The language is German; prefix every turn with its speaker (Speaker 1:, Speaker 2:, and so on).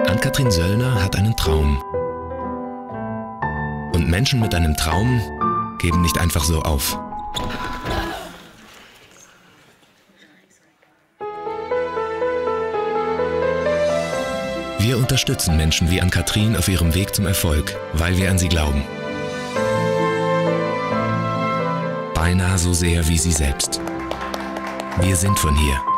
Speaker 1: Ann-Kathrin Söllner hat einen Traum. Und Menschen mit einem Traum geben nicht einfach so auf. Wir unterstützen Menschen wie Ann-Kathrin auf ihrem Weg zum Erfolg, weil wir an sie glauben. Beinahe so sehr wie sie selbst. Wir sind von hier.